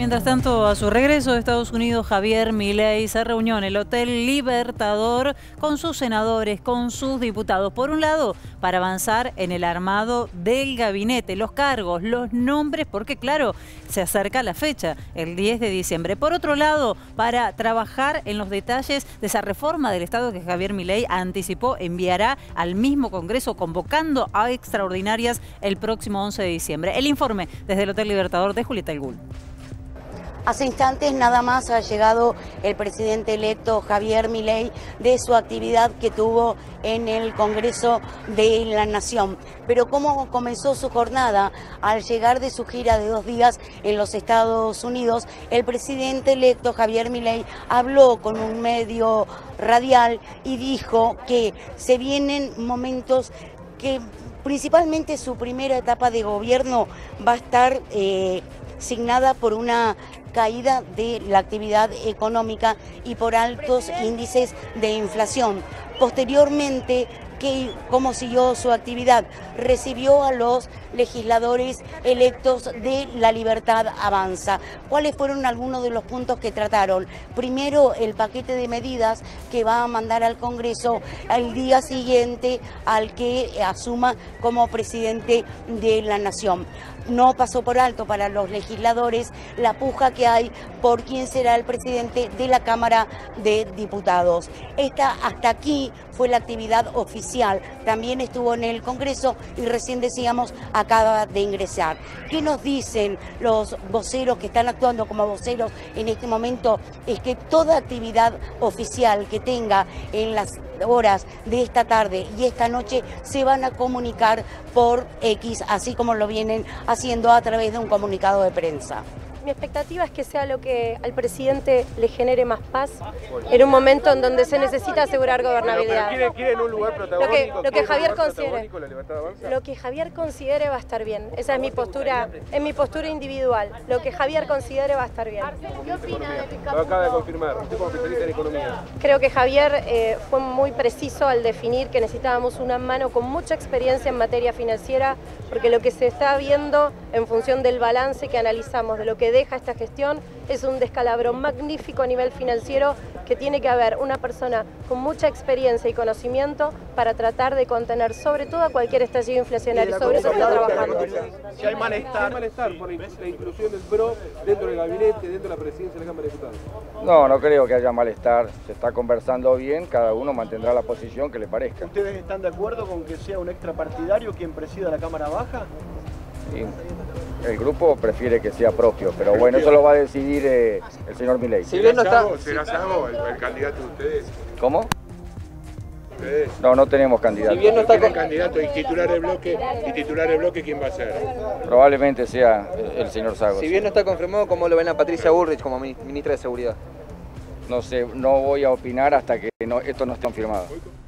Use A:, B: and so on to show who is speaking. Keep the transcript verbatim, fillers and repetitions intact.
A: Mientras tanto, a su regreso de Estados Unidos, Javier Milei se reunió en el Hotel Libertador con sus senadores, con sus diputados. Por un lado, para avanzar en el armado del gabinete, los cargos, los nombres, porque claro, se acerca la fecha, el diez de diciembre. Por otro lado, para trabajar en los detalles de esa reforma del Estado que Javier Milei anticipó enviará al mismo Congreso, convocando a extraordinarias el próximo once de diciembre. El informe desde el Hotel Libertador de Julieta Elgul.
B: Hace instantes nada más ha llegado el presidente electo Javier Milei de su actividad que tuvo en el Congreso de la Nación. Pero ¿cómo comenzó su jornada? Al llegar de su gira de dos días en los Estados Unidos, el presidente electo Javier Milei habló con un medio radial y dijo que se vienen momentos que principalmente su primera etapa de gobierno va a estar eh, signada por una caída de la actividad económica y por altos índices de inflación. Posteriormente, que, ¿cómo siguió su actividad? Recibió a los legisladores electos de La Libertad Avanza. ¿Cuáles fueron algunos de los puntos que trataron? Primero, el paquete de medidas que va a mandar al Congreso al día siguiente al que asuma como presidente de la Nación. No pasó por alto para los legisladores la puja que hay por quién será el presidente de la Cámara de Diputados. Esta hasta aquí fue la actividad oficial. También estuvo en el Congreso y recién decíamos acaba de ingresar. ¿Qué nos dicen los voceros que están actuando como voceros en este momento? Es que toda actividad oficial que tenga en las horas de esta tarde y esta noche se van a comunicar por X, así como lo vienen haciendo a través de un comunicado de prensa.
C: Mi expectativa es que sea lo que al presidente le genere más paz en un momento en donde se necesita asegurar gobernabilidad.
D: Pero, pero ¿quiere, quiere un lugar protagónico?
C: Lo que, lo que Javier considere,
D: la Libertad Avanza?
C: lo que Javier considere va a estar bien. Esa es mi postura, es mi postura individual. Lo que Javier considere va a estar bien.
D: ¿Qué opina de Lo acaba de confirmar. ¿Usted como especialista en economía?
C: Creo que Javier eh, fue muy preciso al definir que necesitábamos una mano con mucha experiencia en materia financiera, porque lo que se está viendo en función del balance que analizamos de lo que deja esta gestión es un descalabro magnífico a nivel financiero, que tiene que haber una persona con mucha experiencia y conocimiento para tratar de contener sobre todo a cualquier estallido inflacionario. Sobre eso está trabajando.
D: Si hay malestar, hay malestar por la inclusión del P R O dentro del gabinete, dentro de la presidencia de la Cámara de Diputados.
E: No, no creo que haya malestar. Se está conversando bien, cada uno mantendrá la posición que le parezca.
F: ¿Ustedes están de acuerdo con que sea un extrapartidario quien presida la Cámara Baja?
E: Sí. El grupo prefiere que sea propio, pero bueno, eso lo va a decidir eh, el señor Milei.
D: Si bien no está... ¿Será Sago el, el candidato de ustedes?
E: ¿Cómo?
D: ¿Ustedes?
E: No, no tenemos candidato.
D: Si bien no está con candidato y titular el bloque, y titular el bloque, ¿quién va a ser?
E: Probablemente sea el señor Sago.
G: Si bien no está confirmado, ¿cómo lo ven a Patricia Bullrich como ministra de Seguridad?
E: No sé, no voy a opinar hasta que no, esto no esté confirmado.